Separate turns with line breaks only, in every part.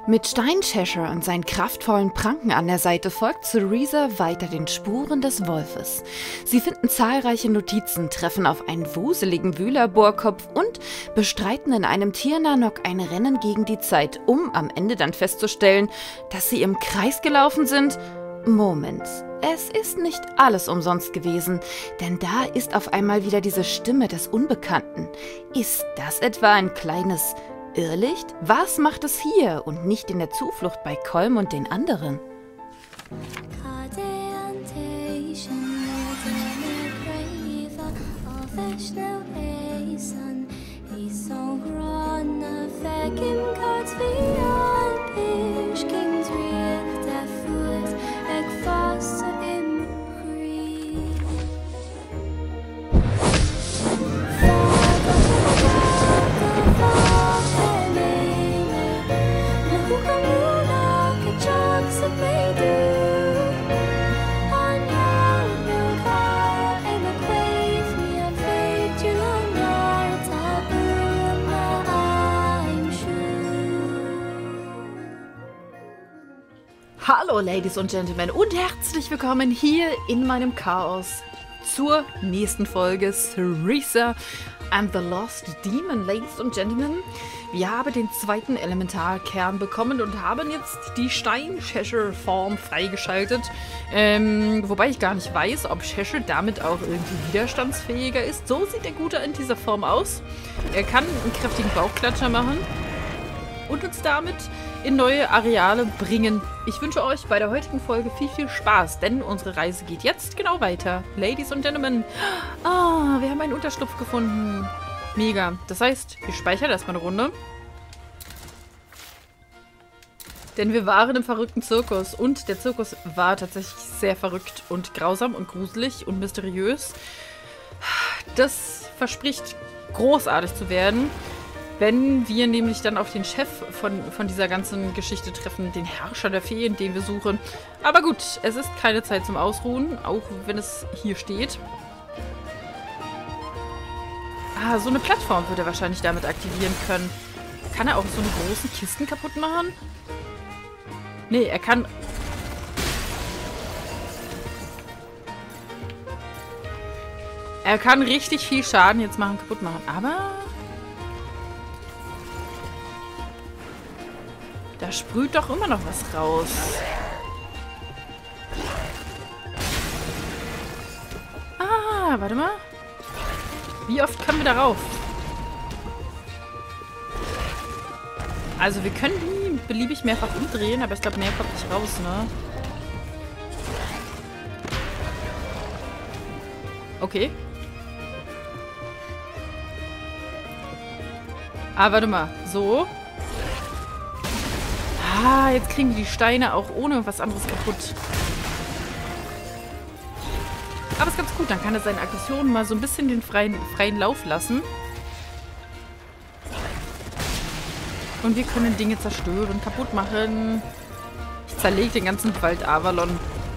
Mit Stein-Cheshire und seinen kraftvollen Pranken an der Seite folgt Cereza weiter den Spuren des Wolfes. Sie finden zahlreiche Notizen, treffen auf einen wuseligen Wühlerbohrkopf und bestreiten in einem Tirnanok ein Rennen gegen die Zeit, um am Ende dann festzustellen, dass sie im Kreis gelaufen sind. Moment, es ist nicht alles umsonst gewesen, denn da ist auf einmal wieder diese Stimme des Unbekannten. Ist das etwa ein kleines Irrlicht? Was macht es hier und nicht in der Zuflucht bei Colm und den anderen? Hallo Ladies und Gentlemen und herzlich willkommen hier in meinem Chaos zur nächsten Folge Cereza and the Lost Demon. Ladies und Gentlemen, wir haben den zweiten Elementarkern bekommen und haben jetzt die Stein-Cheshire-Form freigeschaltet. Wobei ich gar nicht weiß, ob Cheshire damit auch irgendwie widerstandsfähiger ist. So sieht der Gute in dieser Form aus. Er kann einen kräftigen Bauchklatscher machen und uns damit in neue Areale bringen. Ich wünsche euch bei der heutigen Folge viel Spaß, denn unsere Reise geht jetzt genau weiter. Ladies und Gentlemen, wir haben einen Unterschlupf gefunden. Mega. Das heißt, wir speichern erstmal eine Runde. Denn wir waren im verrückten Zirkus und der Zirkus war tatsächlich sehr verrückt und grausam und gruselig und mysteriös. Das verspricht großartig zu werden, wenn wir nämlich dann auf den Chef von dieser ganzen Geschichte treffen, den Herrscher der Feen, den wir suchen. Aber gut, es ist keine Zeit zum Ausruhen, auch wenn es hier steht. So eine Plattform wird er wahrscheinlich damit aktivieren können. Kann er auch so eine großen Kisten kaputt machen? Nee, er kann... Er kann richtig viel Schaden jetzt kaputt machen, aber... Da sprüht doch immer noch was raus. Warte mal. Wie oft können wir darauf? Also wir können die beliebig mehrfach umdrehen, aber ich glaube, mehr kommt nicht raus, ne? Okay. Warte mal. So. Jetzt kriegen die Steine auch ohne was anderes kaputt. Aber ist ganz gut, dann kann er seine Aggressionen mal so ein bisschen den freien Lauf lassen. Und wir können Dinge zerstören, kaputt machen. Ich zerlege den ganzen Wald Avalon.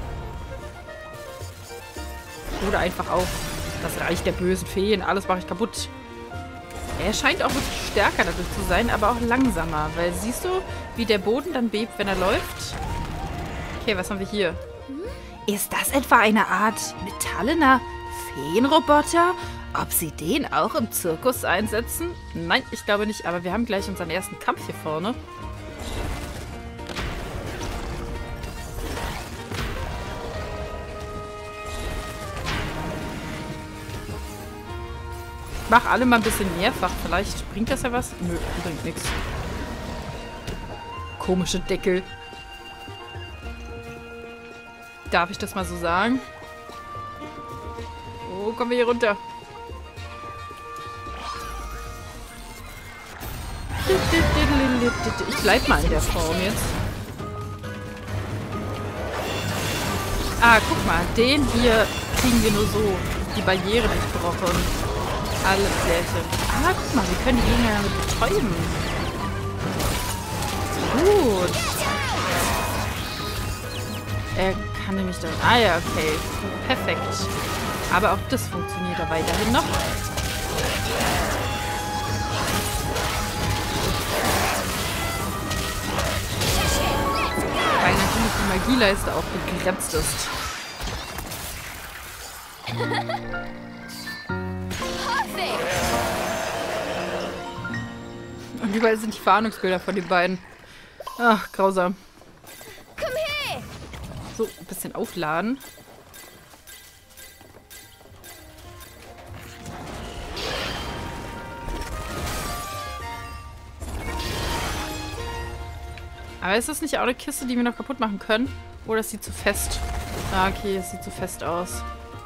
Oder einfach auch das Reich der bösen Feen. Alles mache ich kaputt. Er scheint auch wirklich stärker dadurch zu sein, aber auch langsamer. Weil siehst du, wie der Boden dann bebt, wenn er läuft? Okay, was haben wir hier? Ist das etwa eine Art metallener Feenroboter? Ob sie den auch im Zirkus einsetzen? Nein, ich glaube nicht. Aber wir haben gleich unseren ersten Kampf hier vorne. Mach alle mal ein bisschen mehrfach. Vielleicht bringt das ja was? Nö, bringt nichts. Komische Deckel. Darf ich das mal so sagen? Oh, kommen wir hier runter. Ich bleib mal in der Form jetzt. Guck mal. Den hier kriegen wir nur so. Die Barriere durchbrochen. Alles Klärchen. Guck mal, wir können die Gegner damit betäuben. Gut. Er kann nämlich dann... ja, okay. Perfekt. Aber auch das funktioniert da weiterhin noch. Magieleiste auch begrenzt ist. Und überall sind die Fahndungsbilder von den beiden. Ach, grausam. So, ein bisschen aufladen. Aber ist das nicht auch eine Kiste, die wir noch kaputt machen können? Oder ist sie zu fest? Ah, okay, es sieht zu fest aus.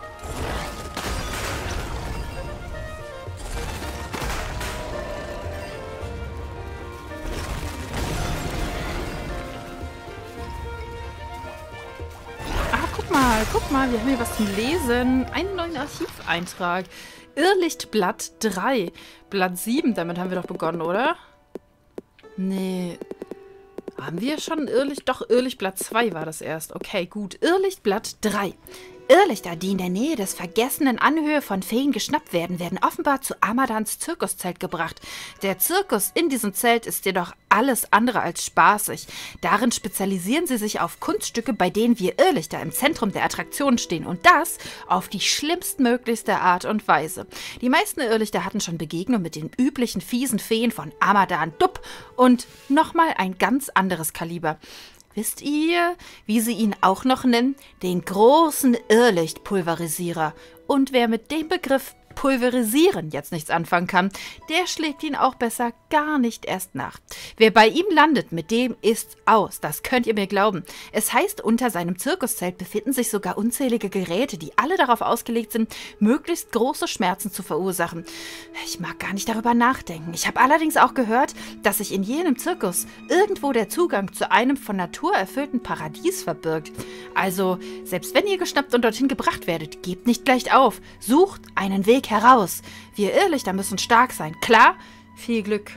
Guck mal, wir haben hier was zum Lesen. Einen neuen Archiveintrag. Irrlichtblatt 3. Blatt 7, damit haben wir doch begonnen, oder? Nee. Haben wir schon Irrlicht? Doch, Irrlichtblatt 2 war das erst. Okay, gut. Irrlichtblatt 3. Irrlichter, die in der Nähe des vergessenen Anhöhe von Feen geschnappt werden, werden offenbar zu Amadans Zirkuszelt gebracht. Der Zirkus in diesem Zelt ist jedoch alles andere als spaßig. Darin spezialisieren sie sich auf Kunststücke, bei denen wir Irrlichter im Zentrum der Attraktion stehen. Und das auf die schlimmstmöglichste Art und Weise. Die meisten Irrlichter hatten schon Begegnung mit den üblichen fiesen Feen von Amadan Dub und nochmal ein ganz anderes Kaliber. Wisst ihr, wie sie ihn auch noch nennen? Den großen Irrlichtpulverisierer. Und wer mit dem Begriff Pulverisieren jetzt nichts anfangen kann, der schlägt ihn auch besser gar nicht erst nach. Wer bei ihm landet, mit dem ist's aus. Das könnt ihr mir glauben. Es heißt, unter seinem Zirkuszelt befinden sich sogar unzählige Geräte, die alle darauf ausgelegt sind, möglichst große Schmerzen zu verursachen. Ich mag gar nicht darüber nachdenken. Ich habe allerdings auch gehört, dass sich in jenem Zirkus irgendwo der Zugang zu einem von Natur erfüllten Paradies verbirgt. Also, selbst wenn ihr geschnappt und dorthin gebracht werdet, gebt nicht gleich auf. Sucht einen Weg heraus. Wir Irrlichter müssen stark sein. Klar? Viel Glück.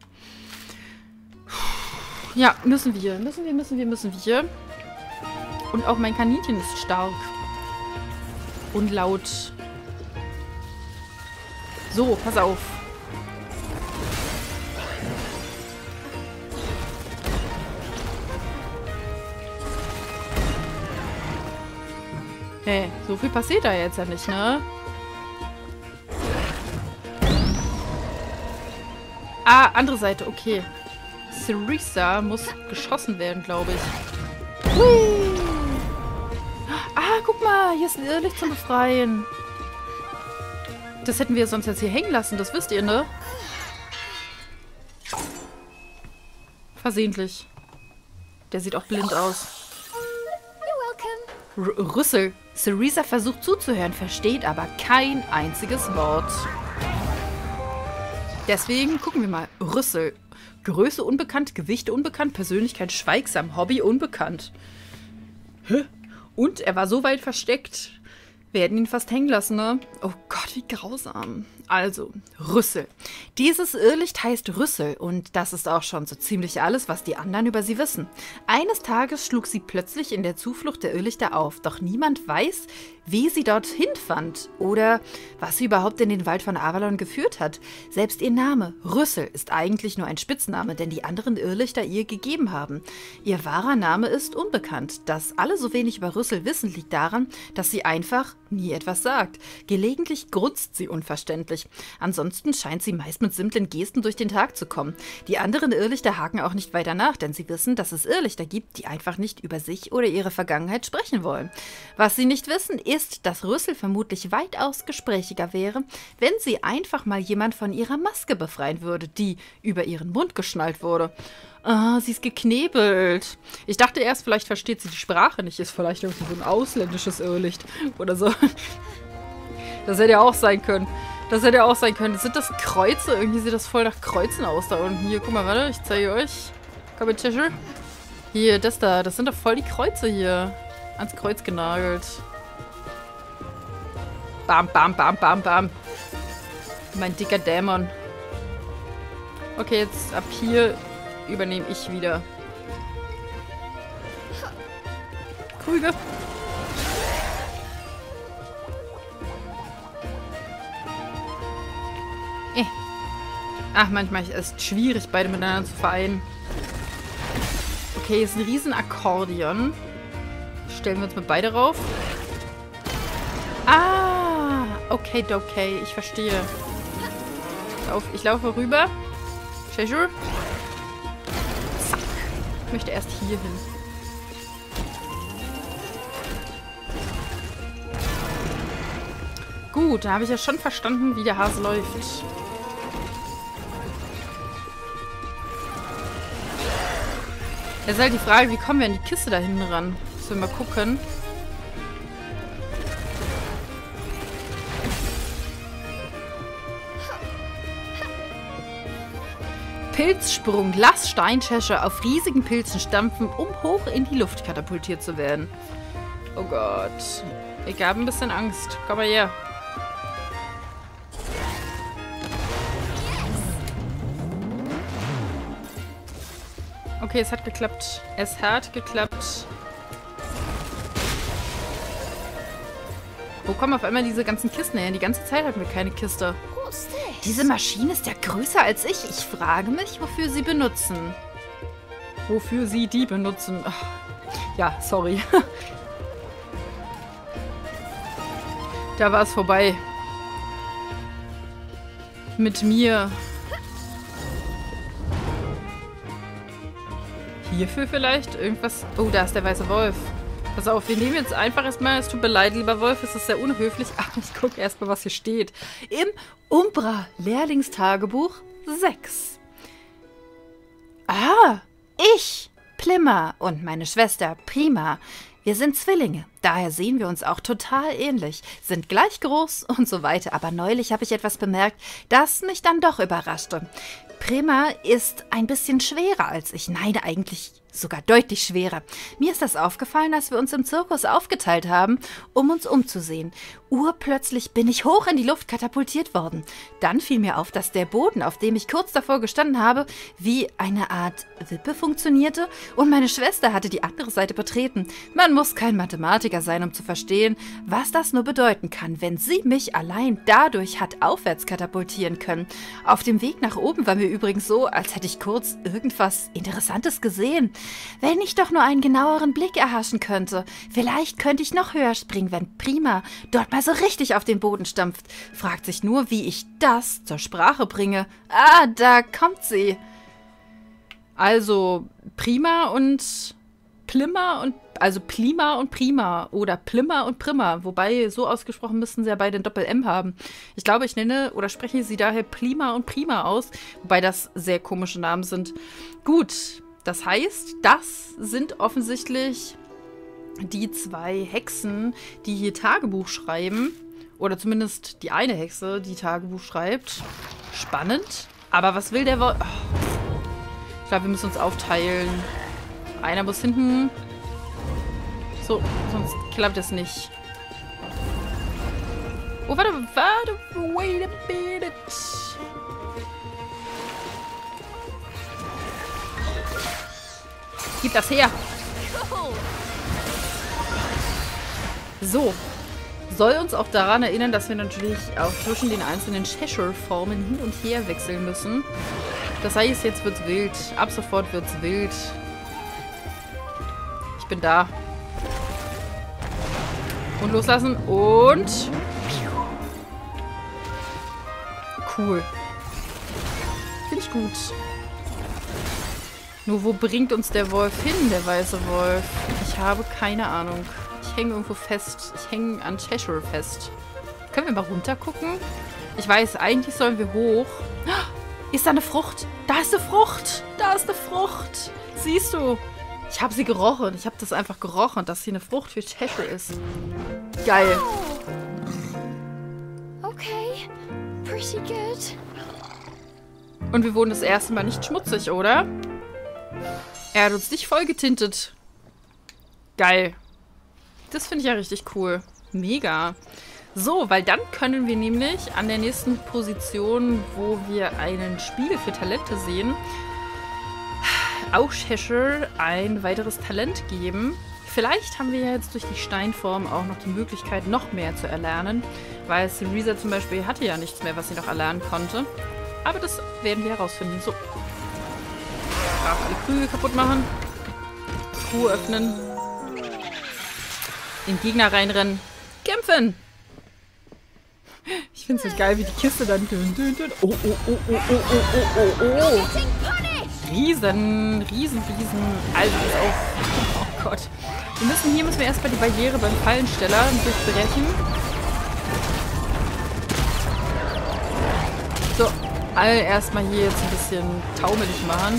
Ja, müssen wir. Und auch mein Kaninchen ist stark. Und laut. So, pass auf. Hey, so viel passiert da jetzt ja nicht, ne? Ah, andere Seite, okay. Cerisa muss geschossen werden, glaube ich. Hui! Ah, guck mal, hier ist ein Irrlicht zum Befreien. Das hätten wir sonst jetzt hier hängen lassen, das wisst ihr, ne? Versehentlich. Der sieht auch blind aus. Rüssel. Cerisa versucht zuzuhören, versteht aber kein einziges Wort. Deswegen gucken wir mal. Rüssel. Größe unbekannt, Gewicht unbekannt, Persönlichkeit schweigsam, Hobby unbekannt. Hä? Und er war so weit versteckt. Wir hätten ihn fast hängen lassen, ne? Oh Gott, wie grausam. Also, Rüssel. Dieses Irrlicht heißt Rüssel und das ist auch schon so ziemlich alles, was die anderen über sie wissen. Eines Tages schlug sie plötzlich in der Zuflucht der Irrlichter auf, doch niemand weiß, wie sie dorthin fand oder was sie überhaupt in den Wald von Avalon geführt hat. Selbst ihr Name, Rüssel, ist eigentlich nur ein Spitzname, den die anderen Irrlichter ihr gegeben haben. Ihr wahrer Name ist unbekannt. Dass alle so wenig über Rüssel wissen, liegt daran, dass sie einfach nie etwas sagt. Gelegentlich grunzt sie unverständlich. Ansonsten scheint sie meist mit simplen Gesten durch den Tag zu kommen. Die anderen Irrlichter haken auch nicht weiter nach, denn sie wissen, dass es Irrlichter gibt, die einfach nicht über sich oder ihre Vergangenheit sprechen wollen. Was sie nicht wissen, ist, dass Rüssel vermutlich weitaus gesprächiger wäre, wenn sie einfach mal jemand von ihrer Maske befreien würde, die über ihren Mund geschnallt wurde. Ah, sie ist geknebelt. Ich dachte erst, vielleicht versteht sie die Sprache nicht, ist vielleicht irgendwie so ein ausländisches Irrlicht oder so. Das hätte ja auch sein können. Sind das Kreuze? Irgendwie sieht das voll nach Kreuzen aus da unten. Hier, guck mal, warte, ich zeige euch. Komm mit Tische. Hier, das da. Das sind doch voll die Kreuze hier. Ans Kreuz genagelt. Bam, bam, bam, bam, bam. Mein dicker Dämon. Okay, jetzt ab hier übernehme ich wieder. Krüge. Ach, manchmal ist es schwierig, beide miteinander zu vereinen. Okay, ist ein riesen Akkordeon. stellen wir uns mit beide rauf. Ah, okay, ich verstehe. Ich laufe rüber. Cheshire. Zack. Ich möchte erst hier hin. Gut, da habe ich ja schon verstanden, wie der Hase läuft. Jetzt ist halt die Frage, wie kommen wir an die Kiste da hinten ran? Müssen wir mal gucken. Pilzsprung. Lass Steincheshire auf riesigen Pilzen stampfen, um hoch in die Luft katapultiert zu werden. Oh Gott. Ich habe ein bisschen Angst. Komm mal her. Okay, es hat geklappt. Es hat geklappt. Wo kommen auf einmal diese ganzen Kisten her? Die ganze Zeit hatten wir keine Kiste. Diese Maschine ist ja größer als ich. Ich frage mich, wofür sie benutzen. Wofür sie die benutzen. Ach, ja, sorry. Da war es vorbei. Mit mir. Hierfür vielleicht? Irgendwas? Oh, da ist der weiße Wolf. Pass auf, wir nehmen jetzt einfach erstmal, es tut mir leid, lieber Wolf, es ist sehr unhöflich, aber ich gucke erstmal, was hier steht. Im Umbra-Lehrlingstagebuch 6. Ah, ich, Plimmer und meine Schwester Prima. Wir sind Zwillinge, daher sehen wir uns auch total ähnlich, sind gleich groß und so weiter. Aber neulich habe ich etwas bemerkt, das mich dann doch überraschte. Prima ist ein bisschen schwerer als ich. Nein, eigentlich sogar deutlich schwerer. Mir ist das aufgefallen, als wir uns im Zirkus aufgeteilt haben, um uns umzusehen. Urplötzlich bin ich hoch in die Luft katapultiert worden. Dann fiel mir auf, dass der Boden, auf dem ich kurz davor gestanden habe, wie eine Art Wippe funktionierte und meine Schwester hatte die andere Seite betreten. Man muss kein Mathematiker sein, um zu verstehen, was das nur bedeuten kann, wenn sie mich allein dadurch hat aufwärts katapultieren können. Auf dem Weg nach oben war mir übrigens so, als hätte ich kurz irgendwas Interessantes gesehen. Wenn ich doch nur einen genaueren Blick erhaschen könnte. Vielleicht könnte ich noch höher springen, wenn Prima dort mal so richtig auf den Boden stampft. Fragt sich nur, wie ich das zur Sprache bringe. Ah, da kommt sie. Also Prima und Plimmer und also Plima und Prima oder Plimmer und Primma. Wobei, so ausgesprochen müssten sie ja beide ein Doppel-M haben. Ich glaube, ich nenne oder spreche sie daher Plima und Prima aus. Wobei das sehr komische Namen sind. Gut. Das heißt, das sind offensichtlich die zwei Hexen, die hier Tagebuch schreiben. Oder zumindest die eine Hexe, die Tagebuch schreibt. Spannend. Aber was will der Wolf? Oh. Ich glaube, wir müssen uns aufteilen. Einer muss hinten. So, sonst klappt es nicht. Oh, warte, wait a minute. Gib das her. So. Soll uns auch daran erinnern, dass wir natürlich auch zwischen den einzelnen Cheshire-Formen hin und her wechseln müssen. Das heißt, jetzt wird's wild. Ab sofort wird's wild. Ich bin da. Und loslassen. Und... Cool. Finde ich gut. Nur wo bringt uns der Wolf hin, der weiße Wolf? Ich habe keine Ahnung. Ich hänge irgendwo fest. Ich hänge an Cheshire fest. Können wir mal runter gucken? Ich weiß, eigentlich sollen wir hoch. Ist da eine Frucht? Da ist eine Frucht! Da ist eine Frucht! Siehst du? Ich habe sie gerochen. Ich habe das einfach gerochen, dass hier eine Frucht für Cheshire ist. Geil.
Okay. Pretty good.
Und wir wurden das erste Mal nicht schmutzig, oder? Er hat uns nicht vollgetintet. Geil. Das finde ich ja richtig cool. Mega. So, weil dann können wir nämlich an der nächsten Position, wo wir einen Spiegel für Talente sehen, auch Cheshire ein weiteres Talent geben. Vielleicht haben wir ja jetzt durch die Steinform auch noch die Möglichkeit, noch mehr zu erlernen, weil Cereza zum Beispiel hatte ja nichts mehr, was sie noch erlernen konnte. Aber das werden wir herausfinden. So. Darf alle Krüge kaputt machen. Truhe öffnen. in Gegner reinrennen. Kämpfen! Ich finde es so geil, wie die Kiste dann... Oh, oh, oh, oh, oh, oh, oh, oh, oh. Riesen. Also, ist auch... Oh Gott. Hier müssen wir erstmal die Barriere beim Fallensteller durchbrechen. So, alle erstmal hier jetzt ein bisschen taumelig machen.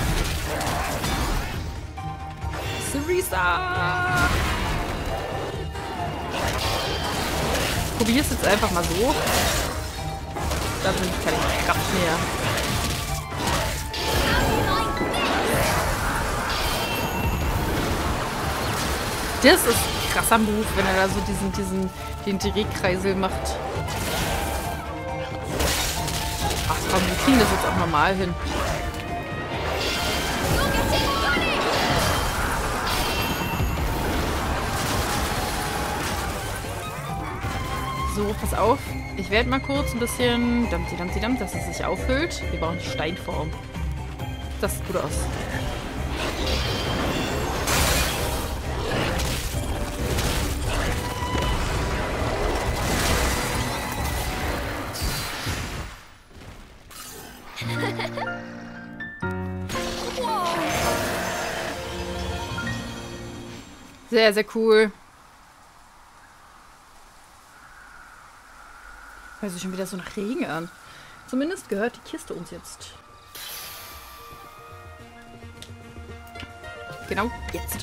Cerisa! Probier's jetzt einfach mal so. Da bin ich keine Kraft mehr. Das ist ein krasser Move, wenn er da so den Drehkreisel macht. Ach komm, wir kriegen das jetzt auch normal hin. So, pass auf. Ich werde mal kurz ein bisschen... dass es sich auffüllt. Wir brauchen die Steinform. Das sieht gut aus. Sehr, sehr cool. Hört sich schon wieder so nach Regen an. Zumindest gehört die Kiste uns jetzt. Genau jetzt.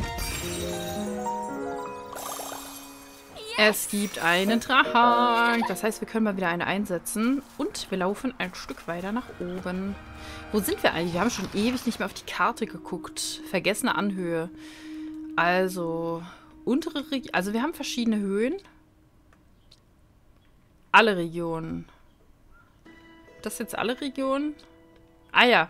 Es gibt einen Trank. Das heißt, wir können mal wieder eine einsetzen. Und wir laufen ein Stück weiter nach oben. Wo sind wir eigentlich? Wir haben schon ewig nicht mehr auf die Karte geguckt. Vergessene Anhöhe. Also, untere Region. Also, wir haben verschiedene Höhen. Alle Regionen. Das jetzt alle Regionen? Ah ja.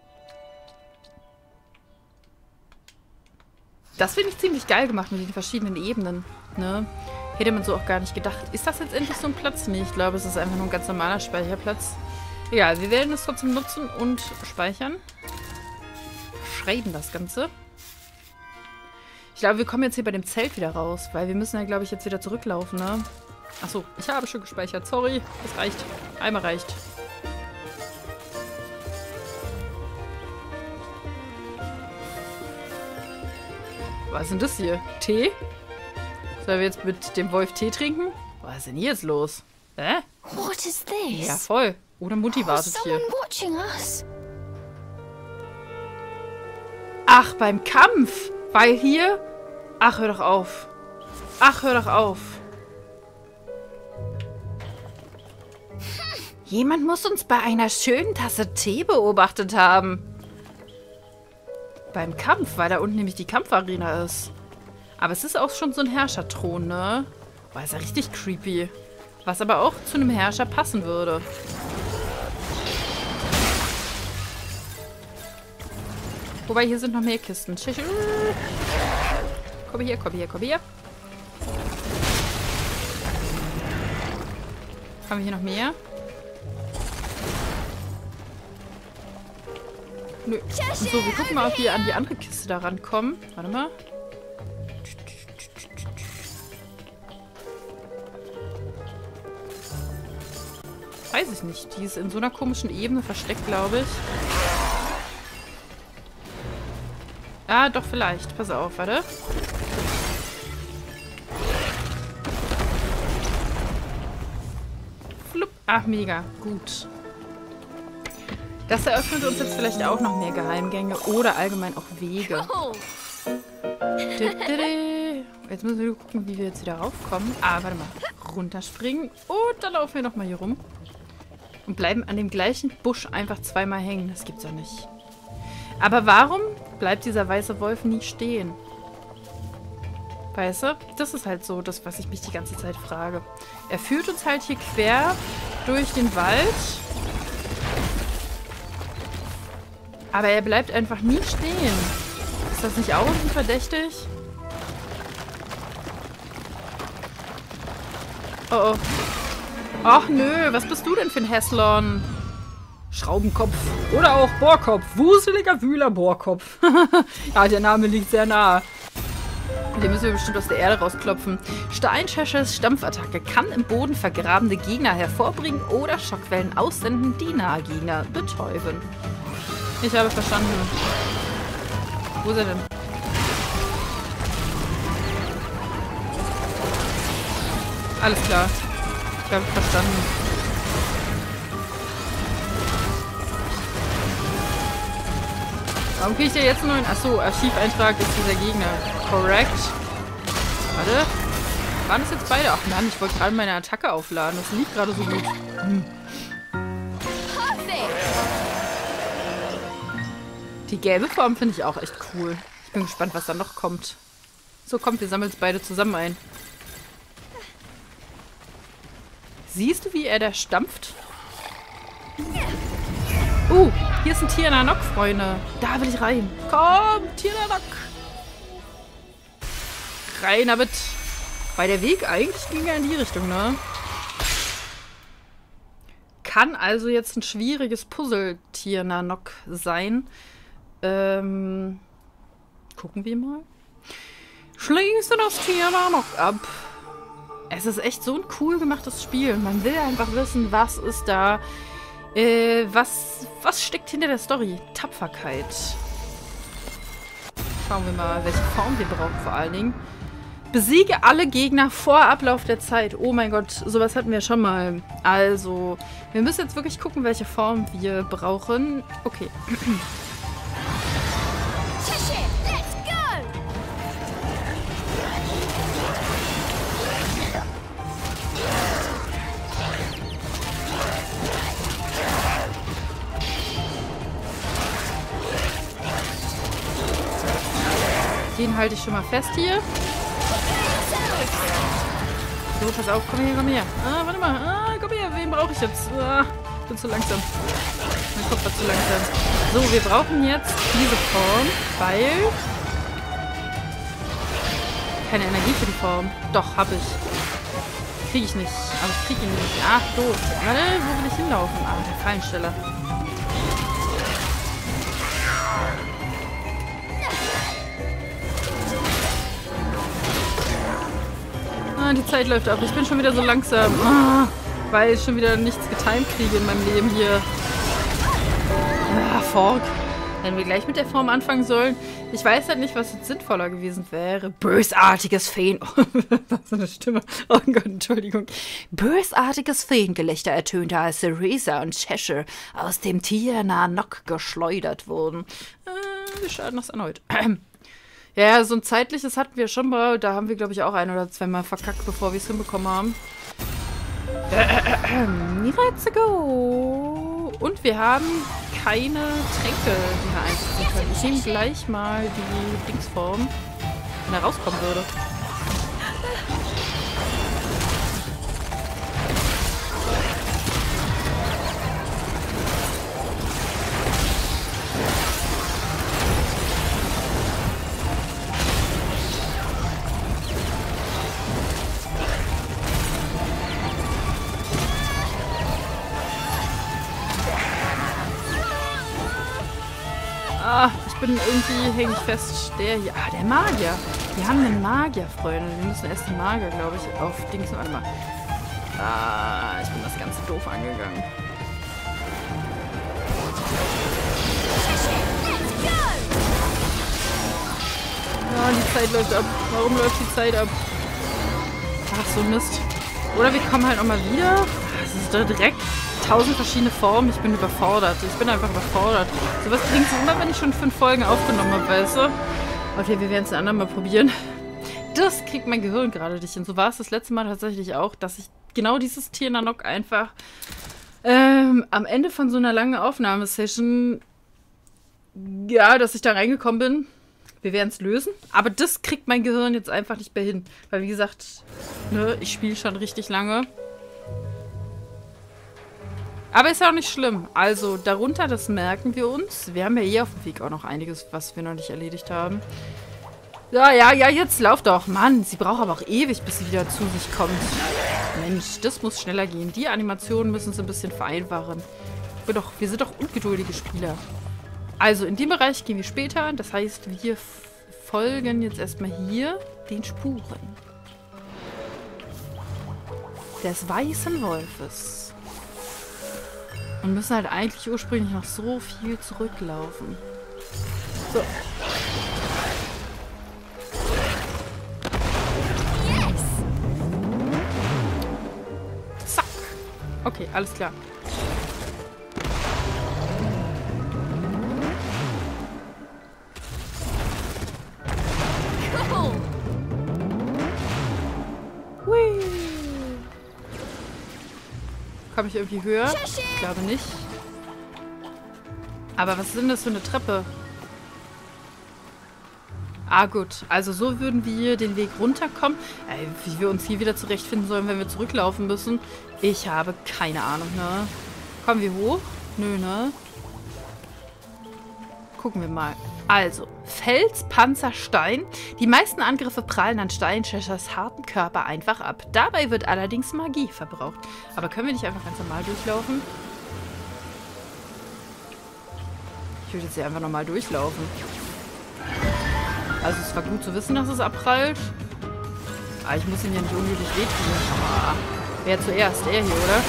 Das finde ich ziemlich geil gemacht mit den verschiedenen Ebenen. Ne? Hätte man so auch gar nicht gedacht. Ist das jetzt endlich so ein Platz? Nee, ich glaube, es ist einfach nur ein ganz normaler Speicherplatz. Egal, wir werden es trotzdem nutzen und speichern. Schreiben das Ganze. Ich glaube, wir kommen jetzt hier bei dem Zelt wieder raus, weil wir müssen ja, glaube ich, jetzt wieder zurücklaufen, ne? Achso, ich habe schon gespeichert. Sorry, das reicht. Einmal reicht. Was ist denn das hier? Tee? Sollen wir jetzt mit dem Wolf Tee trinken? Was ist denn hier jetzt los? Hä?
What is this?
Ja, voll. Oder Mutti wartet hier. Ach, beim Kampf. Weil hier... Ach, hör doch auf. Ach, hör doch auf. Jemand muss uns bei einer schönen Tasse Tee beobachtet haben. Beim Kampf, weil da unten nämlich die Kampfarena ist. Aber es ist auch schon so ein Herrscherthron, ne? Boah, ist ja richtig creepy. Was aber auch zu einem Herrscher passen würde. Wobei, hier sind noch mehr Kisten. Komm hier, komm hier, komm hier. Haben wir hier noch mehr? Nö. So, wir gucken mal, ob wir an die andere Kiste da rankommen. Warte mal. Weiß ich nicht. Die ist in so einer komischen Ebene versteckt, glaube ich. Ah, doch, vielleicht. Pass auf, warte. Flupp. Ach, mega. Gut. Das eröffnet uns jetzt vielleicht auch noch mehr Geheimgänge oder allgemein auch Wege. Jetzt müssen wir gucken, wie wir jetzt wieder raufkommen. Ah, warte mal. Runterspringen. Und dann laufen wir nochmal hier rum. Und bleiben an dem gleichen Busch einfach zweimal hängen. Das gibt's doch nicht. Aber warum bleibt dieser weiße Wolf nie stehen? Weißt du? Das ist halt so das, was ich mich die ganze Zeit frage. Er führt uns halt hier quer durch den Wald. Aber er bleibt einfach nie stehen. Ist das nicht auch irgendwie verdächtig? Oh oh. Ach nö, was bist du denn für ein Hässlon? Schraubenkopf. Oder auch Bohrkopf. Wuseliger Wühler Bohrkopf. Ja, der Name liegt sehr nahe. Und hier müssen wir bestimmt aus der Erde rausklopfen. Stein-Cheshires Stampfattacke kann im Boden vergrabene Gegner hervorbringen oder Schockwellen aussenden, die nahe Gegner betäuben. Ich habe verstanden. Wo ist er denn? Alles klar. Ich habe verstanden. Warum kriege ich denn jetzt einen neuen... Achso, Archiveintrag ist dieser Gegner. Correct. Warte. Waren das jetzt beide? Ach Mann, ich wollte gerade meine Attacke aufladen. Das lief gerade so gut. Die gelbe Form finde ich auch echt cool. Ich bin gespannt, was da noch kommt. So, kommt, wir sammeln es beide zusammen ein. Siehst du, wie er da stampft? Hier ist ein Tir Na Nog, Freunde. Da will ich rein. Komm, Tir Na Nog. Rein damit. Weil der Weg eigentlich ging ja in die Richtung, ne? Kann also jetzt ein schwieriges Puzzle Tir Na Nog sein. Gucken wir mal. Schließe das Tir Na Nog ab. Es ist echt so ein cool gemachtes Spiel. Man will einfach wissen, was ist da... was steckt hinter der Story? Tapferkeit. Schauen wir mal, welche Form wir brauchen vor allen Dingen. Besiege alle Gegner vor Ablauf der Zeit. Oh mein Gott, sowas hatten wir schon mal. Also, wir müssen jetzt wirklich gucken, welche Form wir brauchen. Okay. Den halte ich schon mal fest hier. So, pass auf. Komm her, komm her. Ah, warte mal. Ah, komm her. Wen brauche ich jetzt? Ah, ich bin zu langsam. Mein Kopf war zu langsam. So, wir brauchen jetzt diese Form, weil... Keine Energie für die Form. Doch, habe ich. Kriege ich nicht. Aber ich kriege ihn nicht. Ach, doof. Warte, wo will ich hinlaufen? Ah, der Fallensteller. Die Zeit läuft ab. Ich bin schon wieder so langsam. Weil ich schon wieder nichts getimed kriege in meinem Leben hier. Fork. Wenn wir gleich mit der Form anfangen sollen. Ich weiß halt nicht, was jetzt sinnvoller gewesen wäre. Bösartiges Feen... Was für eine Stimme. Oh Gott, Entschuldigung. Bösartiges Feengelächter ertönte, als Theresa und Cheshire aus dem Tir Na Nog geschleudert wurden. Wir schaden das erneut. Ja, so ein zeitliches hatten wir schon mal. Da haben wir, glaube ich, auch ein oder zweimal verkackt, bevor wir es hinbekommen haben. Let's go! Und wir haben keine Tränke, die wir einsetzen können. Ich nehme gleich mal die Dingsform, wenn er rauskommen würde. Ich bin irgendwie, hänge ich fest, der hier. Ah, der Magier. Wir haben einen Magier, Freunde. Wir müssen erst den Magier, glaube ich, auf Dings. Warte mal. Ich bin das Ganze doof angegangen. Die Zeit läuft ab. Warum läuft die Zeit ab? Ach, so Mist. Oder wir kommen halt nochmal wieder. Das ist da direkt 1000 verschiedene Formen. Ich bin überfordert. Ich bin einfach überfordert. Sowas klingt so immer, wenn ich schon 5 Folgen aufgenommen habe, weißt du? Okay, wir werden es ein andermal probieren. Das kriegt mein Gehirn gerade nicht hin. So war es das letzte Mal tatsächlich auch, dass ich genau dieses Tir Na Nog einfach am Ende von so einer langen Aufnahmesession, ja, dass ich da reingekommen bin. Wir werden es lösen. Aber das kriegt mein Gehirn jetzt einfach nicht mehr hin. Weil, wie gesagt, ne, ich spiele schon richtig lange. Aber ist ja auch nicht schlimm. Also, darunter, das merken wir uns. Wir haben ja hier auf dem Weg auch noch einiges, was wir noch nicht erledigt haben. Ja, jetzt lauf doch. Mann, sie braucht aber auch ewig, bis sie wieder zu sich kommt. Mensch, das muss schneller gehen. Die Animationen müssen sie ein bisschen vereinfachen. Wir sind doch ungeduldige Spieler. Also, in dem Bereich gehen wir später. Das heißt, wir folgen jetzt erstmal hier den Spuren des weißen Wolfes. Und müssen halt eigentlich ursprünglich noch so viel zurücklaufen. So. Zack. Okay, alles klar. Hui. Komme ich irgendwie höher? Ich glaube nicht. Aber was ist denn das für eine Treppe? Ah gut, also so würden wir den Weg runterkommen. Wie wir uns hier wieder zurechtfinden sollen, wenn wir zurücklaufen müssen. Ich habe keine Ahnung, ne? Kommen wir hoch? Nö, ne? Gucken wir mal. Also, Fels, Panzer, Stein. Die meisten Angriffe prallen an Steinschächers harten Körper einfach ab. Dabei wird allerdings Magie verbraucht. Aber können wir nicht einfach ganz normal durchlaufen? Ich würde jetzt hier einfach normal durchlaufen. Also es war gut zu wissen, dass es abprallt. Aber ich muss ihn ja nicht unnötig wehtun. Aber wer zuerst? Er hier, oder?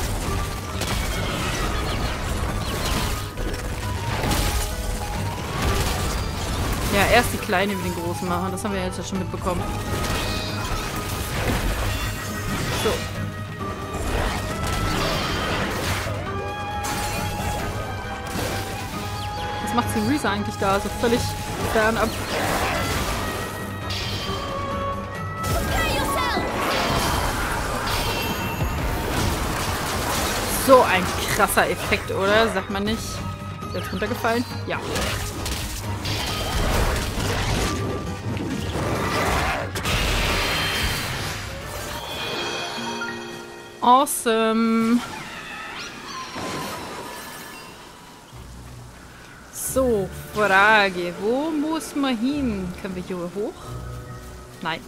Ja, erst die Kleine wie den Großen machen. Das haben wir jetzt ja schon mitbekommen. So. Was macht Cerisa eigentlich da? So völlig fernab. So ein krasser Effekt, oder? Sagt man nicht. Ist jetzt runtergefallen? Ja. Awesome. So, Frage. Wo muss man hin? Können wir hier hoch? Nein.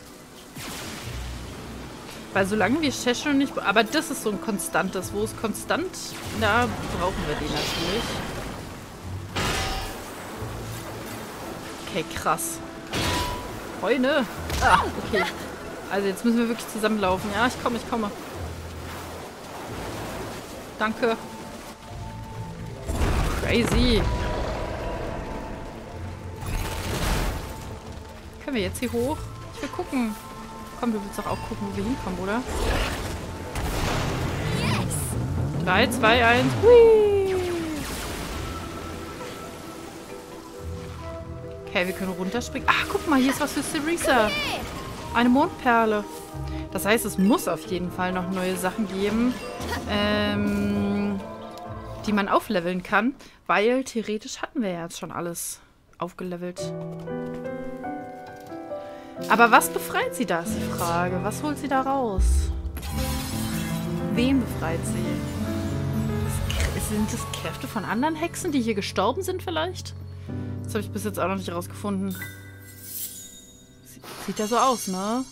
Weil solange wir Cheshire nicht... Aber das ist so ein konstantes. Wo ist konstant? Da brauchen wir den natürlich. Okay, krass. Freunde. Ah, okay. Also jetzt müssen wir wirklich zusammenlaufen. Ja, ich komme, ich komme. Danke. Crazy. Können wir jetzt hier hoch? Ich will gucken. Komm, du willst doch auch gucken, wo wir hinkommen, oder? 3, 2, 1. Hui. Okay, wir können runterspringen. Ach, guck mal, hier ist was für Cerisa. Eine Mondperle. Das heißt, es muss auf jeden Fall noch neue Sachen geben, die man aufleveln kann, weil theoretisch hatten wir ja jetzt schon alles aufgelevelt. Aber was befreit sie da, ist die Frage. Was holt sie da raus? Wen befreit sie? Sind das Kräfte von anderen Hexen, die hier gestorben sind vielleicht? Das habe ich bis jetzt auch noch nicht rausgefunden. Sieht ja so aus, ne?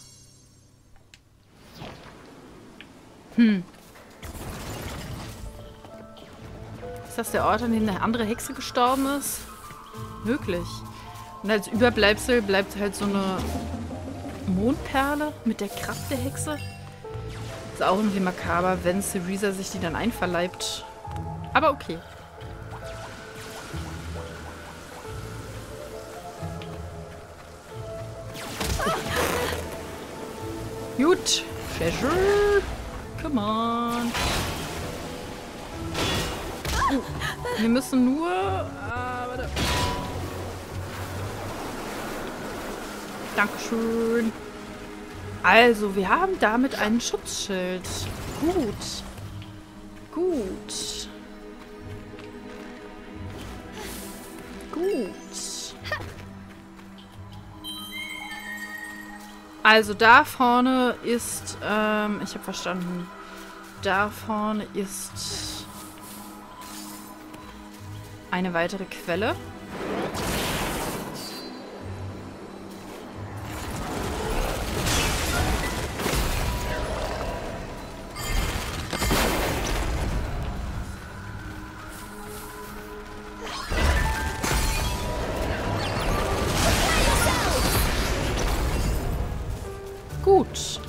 Ist das der Ort, an dem eine andere Hexe gestorben ist? Möglich. Und als Überbleibsel bleibt halt so eine Mondperle mit der Kraft der Hexe. Ist auch irgendwie makaber, wenn Cerisa sich die dann einverleibt. Aber okay. Gut. Cheshire. Come on. Wir müssen nur... warte. Dankeschön. Also, wir haben damit einen Schutzschild. Gut. Gut. Gut. Also da vorne ist, ich habe verstanden, da vorne ist eine weitere Quelle. Gut.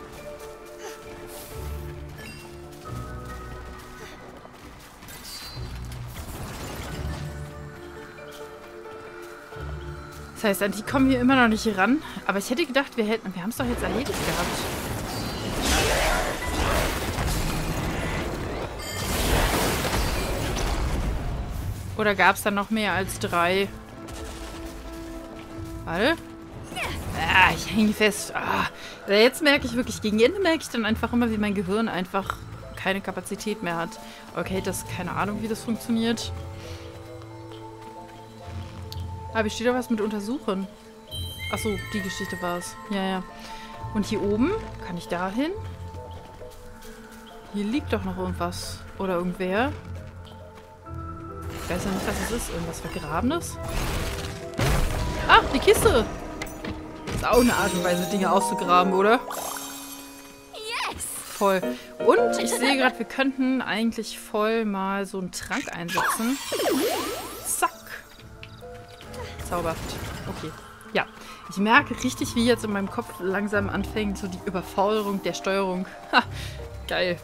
Das heißt, an die kommen wir immer noch nicht ran. Aber ich hätte gedacht, wir haben es doch jetzt erledigt gehabt. Oder gab es dann noch mehr als 3? Warte. Ah, ich hänge fest. Ah, jetzt merke ich wirklich, gegen Ende merke ich dann einfach immer, wie mein Gehirn einfach keine Kapazität mehr hat. Okay, keine Ahnung, wie das funktioniert. Aber steht da was mit untersuchen? Achso, die Geschichte war es. Ja, ja. Und hier oben, kann ich da hin? Hier liegt doch noch irgendwas. Oder irgendwer. Ich weiß ja nicht, was es ist. Irgendwas Vergrabenes? Ah, die Kiste! Das ist auch eine Art und Weise, Dinge auszugraben, oder?
Yes!
Voll. Und ich sehe gerade, wir könnten eigentlich voll mal so einen Trank einsetzen. Zack. Zauberhaft. Okay. Ja. Ich merke richtig, wie jetzt in meinem Kopf langsam anfängt, so die Überforderung der Steuerung. Ha. Geil.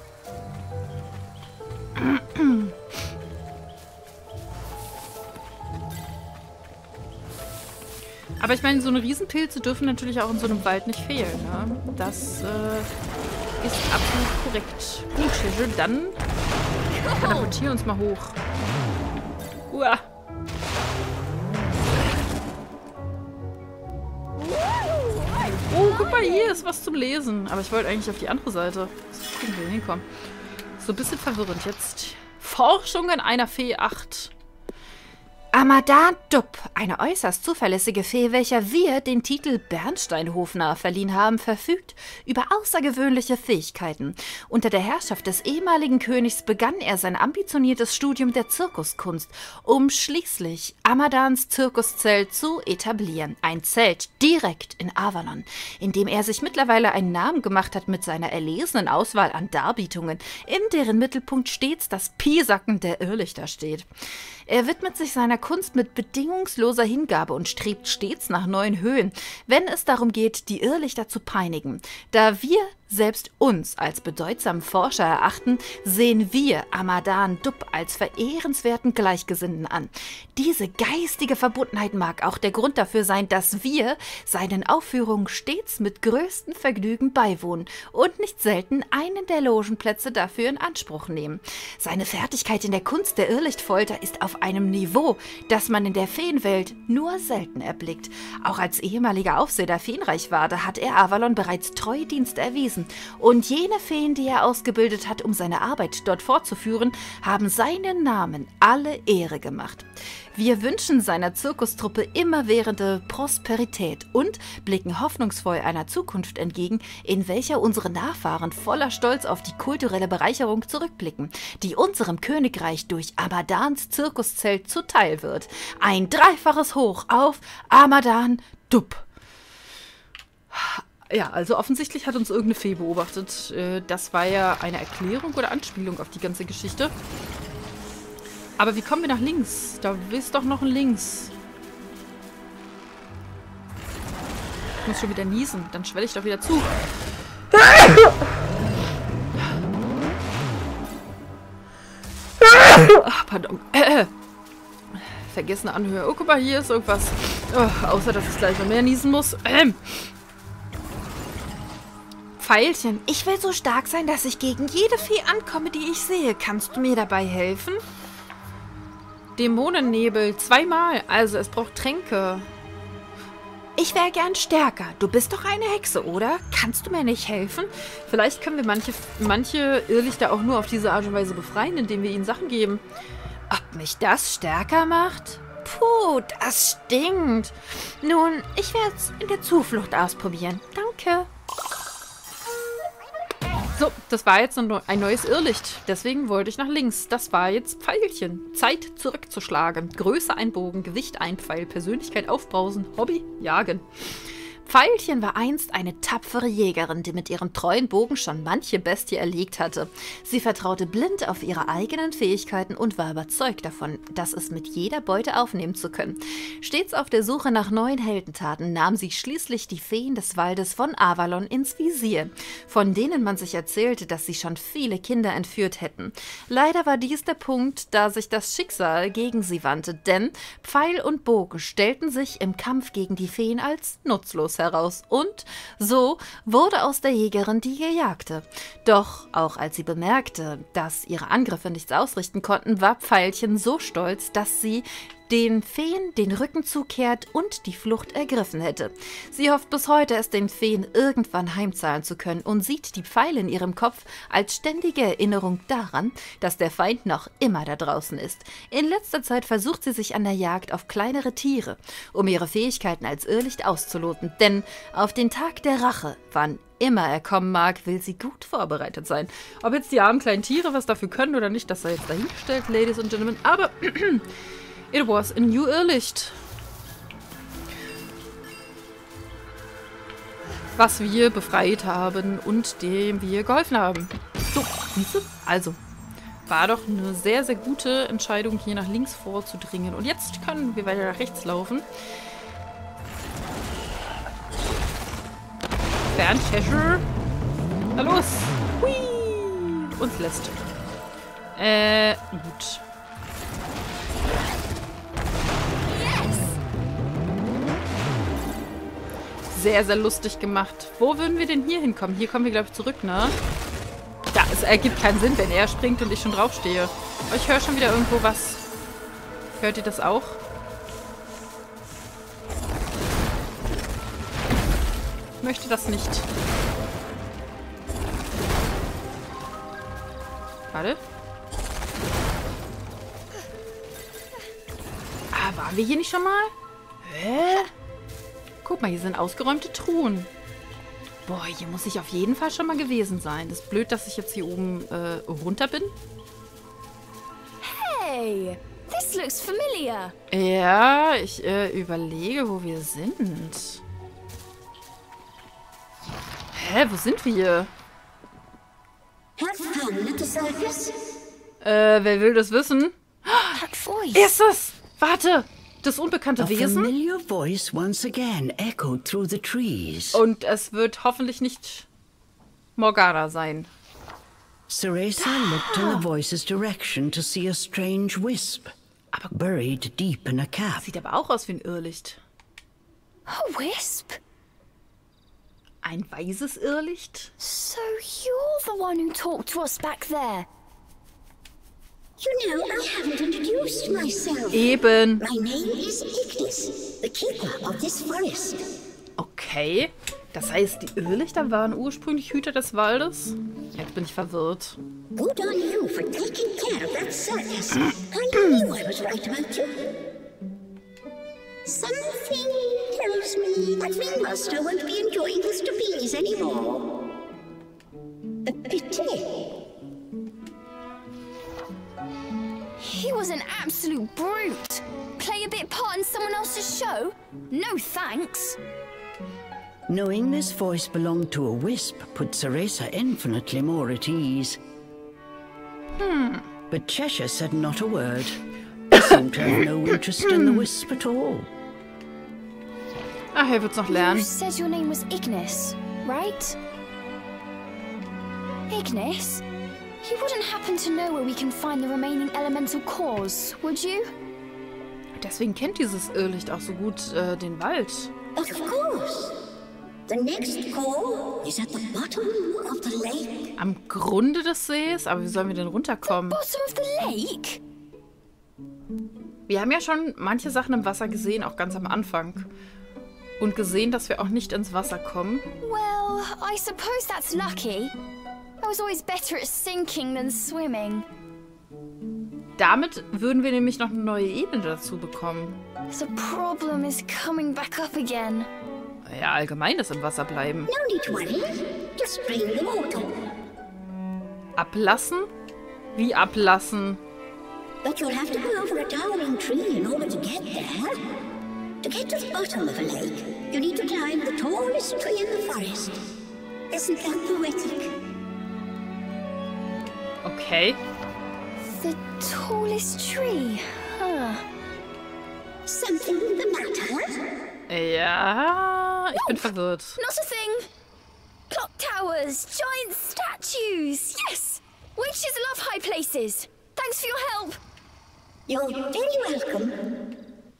Aber ich meine, so eine Riesenpilze dürfen natürlich auch in so einem Wald nicht fehlen. Ne? Das ist absolut korrekt. Gut, dann katapultieren wir uns mal hoch. Uah. Oh, guck mal, hier ist was zum Lesen. Aber ich wollte eigentlich auf die andere Seite. So kriegen wir hinkommen. So ein bisschen verwirrend jetzt. Forschungen einer Fee 8.
Amadan Dupp, eine äußerst zuverlässige Fee, welcher wir den Titel Bernsteinhofner verliehen haben, verfügt über außergewöhnliche Fähigkeiten. Unter der Herrschaft des ehemaligen Königs begann er sein ambitioniertes Studium der Zirkuskunst, um schließlich Amadans Zirkuszelt zu etablieren. Ein Zelt direkt in Avalon, in dem er sich mittlerweile einen Namen gemacht hat mit seiner erlesenen Auswahl an Darbietungen, in deren Mittelpunkt stets das Piesacken der Irrlichter steht. Er widmet sich seiner Kunst mit bedingungsloser Hingabe und strebt stets nach neuen Höhen, wenn es darum geht, die Irrlichter zu peinigen. Da wir selbst uns als bedeutsamen Forscher erachten, sehen wir Amadan Dupp als verehrenswerten Gleichgesinnten an. Diese geistige Verbundenheit mag auch der Grund dafür sein, dass wir seinen Aufführungen stets mit größtem Vergnügen beiwohnen und nicht selten einen der Logenplätze dafür in Anspruch nehmen. Seine Fertigkeit in der Kunst der Irrlichtfolter ist auf einem Niveau, das man in der Feenwelt nur selten erblickt. Auch als ehemaliger Aufseher der Feenreichwarte hat er Avalon bereits treue Dienste erwiesen. Und jene Feen, die er ausgebildet hat, um seine Arbeit dort fortzuführen, haben seinen Namen alle Ehre gemacht. Wir wünschen seiner Zirkustruppe immerwährende Prosperität und blicken hoffnungsvoll einer Zukunft entgegen, in welcher unsere Nachfahren voller Stolz auf die kulturelle Bereicherung zurückblicken, die unserem Königreich durch Amadans Zirkuszelt zuteil wird. Ein dreifaches Hoch auf Amadan Dupp.
Ja, also offensichtlich hat uns irgendeine Fee beobachtet. Das war ja eine Erklärung oder Anspielung auf die ganze Geschichte. Aber wie kommen wir nach links? Da ist doch noch ein Links. Ich muss schon wieder niesen. Dann schwelle ich doch wieder zu. Ach, pardon. Vergessene Anhörer. Oh, guck mal, hier ist irgendwas. Oh, außer, dass ich gleich noch mehr niesen muss.
Pfeilchen, ich will so stark sein, dass ich gegen jede Fee ankomme, die ich sehe. Kannst du mir dabei helfen?
Dämonennebel. 2-mal. Also, es braucht Tränke.
Ich wäre gern stärker. Du bist doch eine Hexe, oder? Kannst du mir nicht helfen?
Vielleicht können wir manche Irrlichter auch nur auf diese Art und Weise befreien, indem wir ihnen Sachen geben.
Ob mich das stärker macht? Puh, das stinkt. Nun, ich werde es in der Zuflucht ausprobieren. Danke.
So, das war jetzt ein neues Irrlicht. Deswegen wollte ich nach links. Das war jetzt Pfeilchen. Zeit zurückzuschlagen. Größe ein Bogen, Gewicht ein Pfeil, Persönlichkeit aufbrausen, Hobby jagen.
Pfeilchen war einst eine tapfere Jägerin, die mit ihrem treuen Bogen schon manche Bestie erlegt hatte. Sie vertraute blind auf ihre eigenen Fähigkeiten und war überzeugt davon, dass es mit jeder Beute aufnehmen zu können. Stets auf der Suche nach neuen Heldentaten nahm sie schließlich die Feen des Waldes von Avalon ins Visier, von denen man sich erzählte, dass sie schon viele Kinder entführt hätten. Leider war dies der Punkt, da sich das Schicksal gegen sie wandte, denn Pfeil und Bogen stellten sich im Kampf gegen die Feen als nutzlos heraus und so wurde aus der Jägerin die Gejagte. Doch auch als sie bemerkte, dass ihre Angriffe nichts ausrichten konnten, war Pfeilchen so stolz, dass sie den Feen den Rücken zukehrt und die Flucht ergriffen hätte. Sie hofft bis heute, es den Feen irgendwann heimzahlen zu können und sieht die Pfeile in ihrem Kopf als ständige Erinnerung daran, dass der Feind noch immer da draußen ist. In letzter Zeit versucht sie sich an der Jagd auf kleinere Tiere, um ihre Fähigkeiten als Irrlicht auszuloten, denn auf den Tag der Rache, wann immer er kommen mag, will sie gut vorbereitet sein. Ob jetzt die armen kleinen Tiere was dafür können oder nicht, das sei jetzt dahingestellt, Ladies und Gentlemen, aber it was a new Irrlicht. Was wir befreit haben und dem wir geholfen haben. So, siehst du? Also, war doch eine sehr, sehr gute Entscheidung, hier nach links vorzudringen. Und jetzt können wir weiter nach rechts laufen. Bernd Cheshire. Na los. Hui. Uns lässt. Gut. Sehr, sehr lustig gemacht. Wo würden wir denn hier hinkommen? Hier kommen wir, glaube ich, zurück, ne? Ja, es ergibt keinen Sinn, wenn er springt und ich schon draufstehe. Aber ich höre schon wieder irgendwo was. Hört ihr das auch? Ich möchte das nicht. Warte. Ah, waren wir hier nicht schon mal? Hä? Guck mal, hier sind ausgeräumte Truhen. Boah, hier muss ich auf jeden Fall schon mal gewesen sein. Das ist blöd, dass ich jetzt hier oben runter bin.
Hey, this looks familiar.
Ja, ich überlege, wo wir sind. Hä, wo sind wir? Wer will das wissen?
That voice.
Ist es? Warte! Das unbekannte
A
Wesen?
familiar voice once again echoed through the trees.
Und es wird hoffentlich nicht Morgana sein.
Ceresa looked in the voice's direction to see a strange wisp, buried deep in a cap.
Sieht aber auch aus wie ein Irrlicht.
A wisp?
Ein weißes Irrlicht?
So you're the one who talked to us back there.
You know, I haven't introduced myself.
Eben.
My name is Ignis, the keeper of this forest.
Okay. Das heißt, die Irrlichter waren ursprünglich Hüter des Waldes? Jetzt bin ich verwirrt.
Good on you for taking care of that circus. I knew I was right about you. Something tells me that Ringmaster won't be enjoying his trapeze anymore. A pity.
He was an absolute brute. Play a bit part in someone else's show? No thanks.
Knowing this voice belonged to a wisp put Ceresa infinitely more at ease. But Cheshire said not a word. He seemed to have no interest in the wisp at all.
Ach, er wird's noch
You
lernen.
said your name was Ignis, right? Ignis? You wouldn't happen to know where we can find the remaining elemental cores, would you?
Deswegen kennt dieses Irrlicht auch so gut den Wald.
Of course. The next core is at the bottom of the lake.
Am Grunde des Sees? Aber wie sollen wir denn runterkommen?
Bottom of the lake?
Wir haben ja schon manche Sachen im Wasser gesehen, auch ganz am Anfang. Und gesehen, dass wir auch nicht ins Wasser kommen.
Well, I suppose that's lucky. I was always better at sinking than swimming.
Damit würden wir nämlich noch eine neue Ebene dazu bekommen.
The problem is coming back up again.
Ja, allgemein das im Wasser bleiben.
No need to worry. Just drain the water.
Ablassen? Wie ablassen?
But you'll have to go over a towering tree in order to get there. To get to the bottom of a lake, you need to climb the tallest tree in the forest. Isn't that poetic?
Okay.
The tallest tree. Huh.
Something the matter?
Ja, ich bin verwirrt.
Not a thing. Clock towers, giant statues. Yes. Witches love high places. Thanks for your help.
You're very welcome.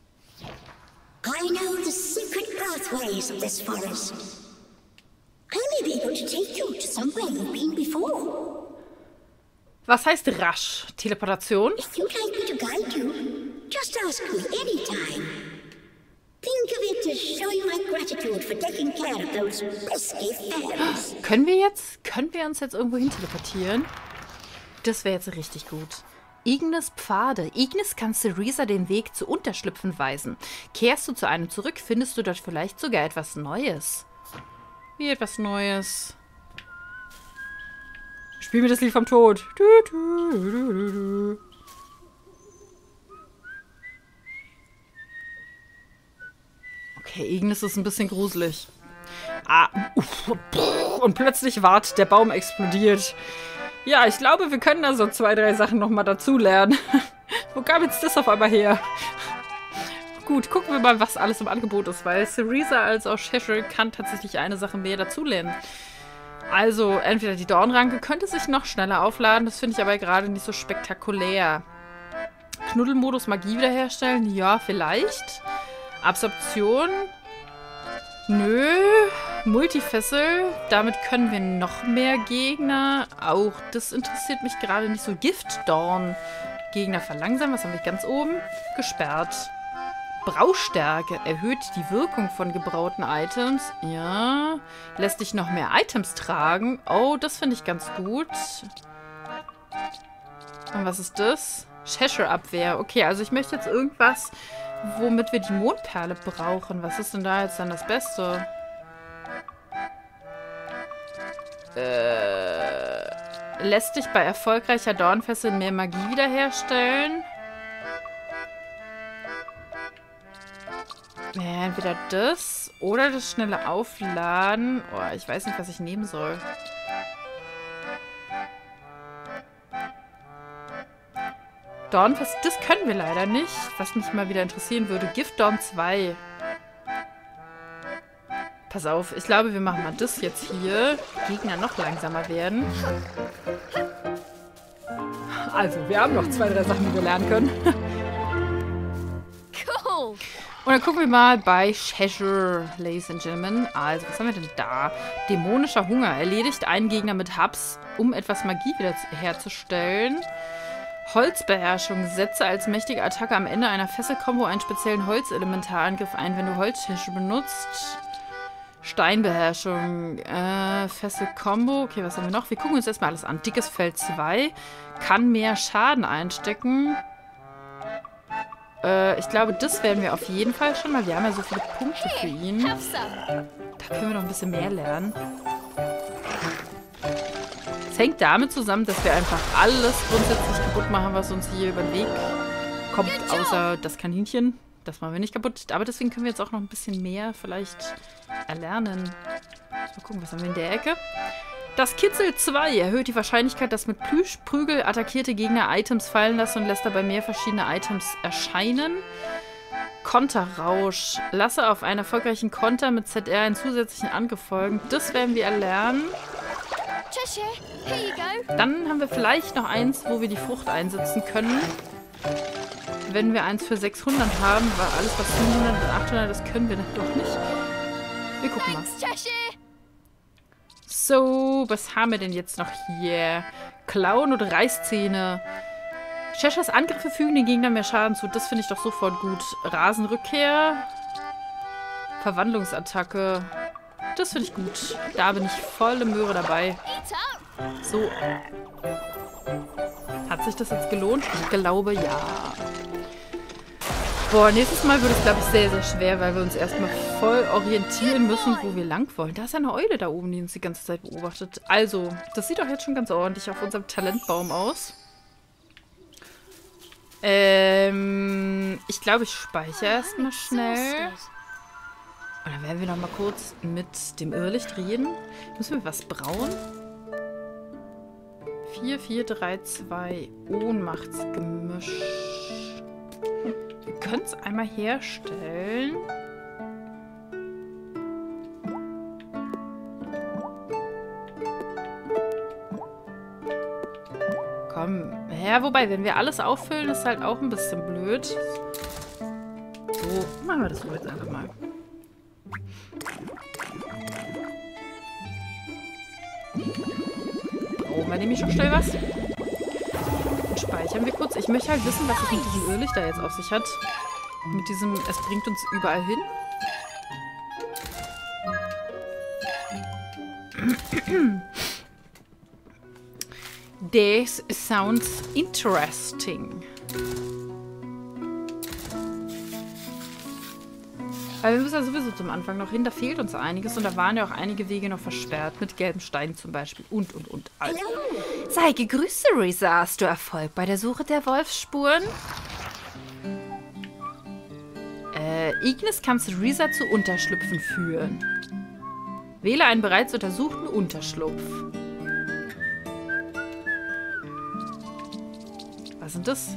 I know the secret pathways of this forest. I may be able to take you to somewhere you've been before.
Was heißt rasch? Teleportation?
If you'd like me to guide you, just ask me anytime. Think of it as showing my gratitude for taking care of those pesky fairies.
Können wir uns jetzt irgendwo hin teleportieren? Das wäre jetzt richtig gut. Ignis Pfade. Ignis kann Cereza den Weg zu Unterschlüpfen weisen. Kehrst du zu einem zurück, findest du dort vielleicht sogar etwas Neues. Wie etwas Neues? Spiel mir das Lied vom Tod. Okay, Ignis ist ein bisschen gruselig. Und plötzlich ward der Baum explodiert. Ja, ich glaube, wir können da so 2, 3 Sachen nochmal dazu lernen. Wo kam jetzt das auf einmal her? Gut, gucken wir mal, was alles im Angebot ist, weil Cereza als auch Cheshire kann tatsächlich eine Sache mehr dazulernen. Also, entweder die Dornranke könnte sich noch schneller aufladen, das finde ich aber gerade nicht so spektakulär. Knuddelmodus Magie wiederherstellen? Ja, vielleicht. Absorption? Nö. Multifessel? Damit können wir noch mehr Gegner. Auch das interessiert mich gerade nicht so. Giftdorn. Gegner verlangsamen. Was haben wir ganz oben? Gesperrt. Braustärke erhöht die Wirkung von gebrauten Items. Ja. Lässt dich noch mehr Items tragen. Oh, das finde ich ganz gut. Und was ist das? Cheshire-Abwehr. Okay, also ich möchte jetzt irgendwas, womit wir die Mondperle brauchen. Was ist denn da jetzt dann das Beste? Lässt dich bei erfolgreicher Dornfessel mehr Magie wiederherstellen? Ja, entweder das oder das schnelle Aufladen. Oh, ich weiß nicht, was ich nehmen soll. Dornfest, das können wir leider nicht. Was mich mal wieder interessieren würde. Giftdorn 2. Pass auf, ich glaube, wir machen mal das jetzt hier. Gegner noch langsamer werden. Also, wir haben noch 2, 3 Sachen, die wir lernen können.
Cool.
Und dann gucken wir mal bei Cheshire, Ladies and Gentlemen. Also, was haben wir denn da? Dämonischer Hunger. Erledigt einen Gegner mit Hubs, um etwas Magie wieder herzustellen. Holzbeherrschung. Setze als mächtige Attacke am Ende einer Fesselkombo einen speziellen Holzelementarangriff ein, wenn du Holztische benutzt. Steinbeherrschung. Fesselkombo. Okay, was haben wir noch? Wir gucken uns erstmal alles an. Dickes Fell 2. Kann mehr Schaden einstecken. Ich glaube, das werden wir auf jeden Fall schon mal. Wir haben ja so viele Punkte für ihn. Da können wir noch ein bisschen mehr lernen. Es hängt damit zusammen, dass wir einfach alles grundsätzlich kaputt machen, was uns hier über den Weg kommt, außer das Kaninchen. Das machen wir nicht kaputt. Aber deswegen können wir jetzt auch noch ein bisschen mehr vielleicht erlernen. Mal gucken, was haben wir in der Ecke? Das Kitzel 2 erhöht die Wahrscheinlichkeit, dass mit Plüschprügel attackierte Gegner Items fallen lassen und lässt dabei mehr verschiedene Items erscheinen. Konterrausch. Lasse auf einen erfolgreichen Konter mit ZR einen zusätzlichen Angriff folgen. Das werden wir erlernen.
Cheshire, here you go.
Dann haben wir vielleicht noch eins, wo wir die Frucht einsetzen können. Wenn wir eins für 600 haben, weil alles was 700 und 800, das können wir dann doch nicht. Wir gucken mal.
Thanks, Cheshire.
So, was haben wir denn jetzt noch hier? Klauen oder Reißzähne. Cheshires Angriffe fügen den Gegnern mehr Schaden zu. Das finde ich doch sofort gut. Rasenrückkehr. Verwandlungsattacke. Das finde ich gut. Da bin ich volle Möhre dabei.
Eat up.
So. Hat sich das jetzt gelohnt? Ich glaube, ja. Boah, nächstes Mal wird es, glaube ich, sehr, sehr schwer, weil wir uns erstmal voll orientieren müssen, wo wir lang wollen. Da ist ja eine Eule da oben, die uns die ganze Zeit beobachtet. Also, das sieht doch jetzt schon ganz ordentlich auf unserem Talentbaum aus. Ich glaube, ich speichere erstmal schnell. Und dann werden wir noch mal kurz mit dem Irrlicht reden. Müssen wir was brauen? 4, 4, 3, 2. Ohnmachtsgemisch. Wir können es einmal herstellen. Komm. Ja, wobei, wenn wir alles auffüllen, ist halt auch ein bisschen blöd. So, machen wir das so jetzt einfach mal. Brauchen wir nämlich schon schnell was. Und speichern wir kurz. Ich möchte halt wissen, was es mit diesem Irrlicht da jetzt auf sich hat. Mit diesem, es bringt uns überall hin. This sounds interesting. Aber wir müssen ja sowieso zum Anfang noch hin. Da fehlt uns einiges. Und da waren ja auch einige Wege noch versperrt. Mit gelben Steinen zum Beispiel. Und. Also.
Sei gegrüßt, Cereza. Hast du Erfolg bei der Suche der Wolfsspuren?
Ignis kann Cereza zu Unterschlüpfen führen. Wähle einen bereits untersuchten Unterschlupf. Was sind das?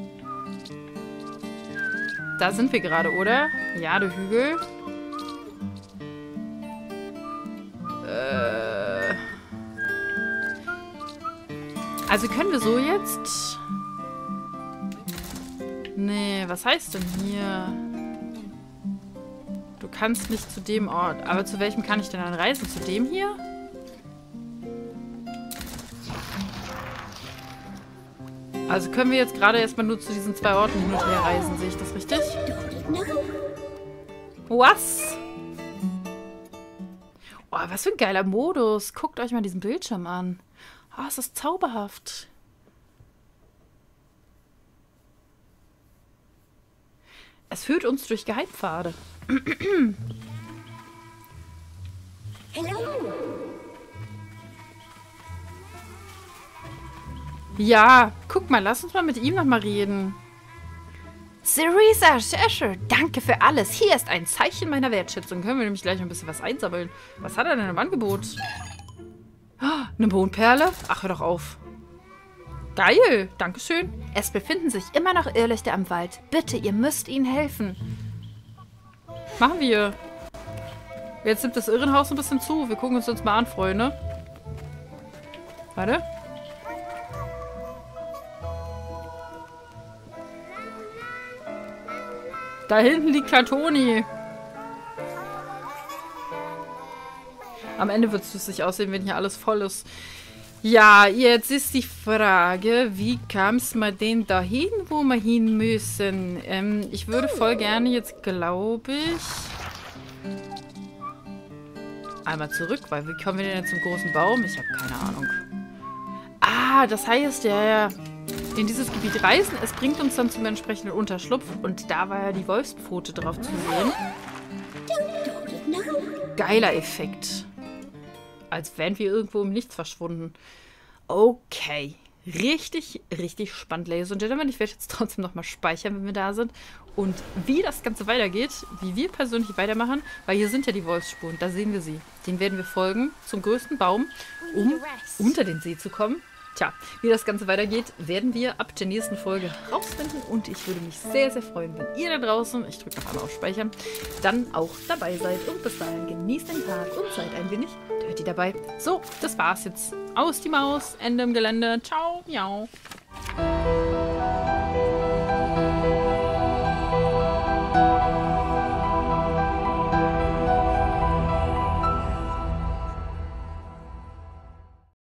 Da sind wir gerade, oder? Ja, der Hügel. Also können wir so jetzt... Nee, was heißt denn hier? Du kannst nicht zu dem Ort. Aber zu welchem kann ich denn dann reisen? Zu dem hier? Also können wir jetzt gerade erstmal nur zu diesen 2 Orten hin und her reisen. Sehe ich das richtig? Was? Oh, was für ein geiler Modus. Guckt euch mal diesen Bildschirm an. Oh, es ist zauberhaft. Es führt uns durch Geheimpfade.
Hello.
Ja, guck mal, lass uns mal mit ihm nochmal reden.
Cereza, Cheshire, danke für alles.
Hier ist ein Zeichen meiner Wertschätzung. Können wir nämlich gleich ein bisschen was einsammeln. Was hat er denn im Angebot? Oh, eine Mondperle? Ach, hör doch auf. Geil, dankeschön.
Es befinden sich immer noch Irrlichter im Wald. Bitte, ihr müsst ihnen helfen.
Machen wir. Jetzt nimmt das Irrenhaus ein bisschen zu. Wir gucken uns mal an, Freunde. Warte. Da hinten liegt Katoni. Am Ende wird es lustig aussehen, wenn hier alles voll ist. Ja, jetzt ist die Frage, wie kam es mal denn dahin, wo wir hin müssen? Ich würde voll gerne jetzt, glaube ich, einmal zurück, weil wie kommen wir denn jetzt zum großen Baum? Ich habe keine Ahnung. Ah, das heißt, ja, in dieses Gebiet reisen, es bringt uns dann zum entsprechenden Unterschlupf und da war ja die Wolfspfote drauf zu sehen. Geiler Effekt. Als wären wir irgendwo im Nichts verschwunden. Okay. Richtig, richtig spannend, Ladies und Gentlemen. Ich werde jetzt trotzdem nochmal speichern, wenn wir da sind. Und wie das Ganze weitergeht, wie wir persönlich weitermachen, weil hier sind ja die Wolfsspuren, da sehen wir sie. Den werden wir folgen zum größten Baum, um unter den See zu kommen. Tja, wie das Ganze weitergeht, werden wir ab der nächsten Folge rausfinden. Und ich würde mich sehr, sehr freuen, wenn ihr da draußen, ich drücke noch einmal auf Speichern, dann auch dabei seid. Und bis dahin genießt den Tag und seid ein wenig dirty dabei. So, das war's jetzt. Aus die Maus, Ende im Gelände. Ciao, miau.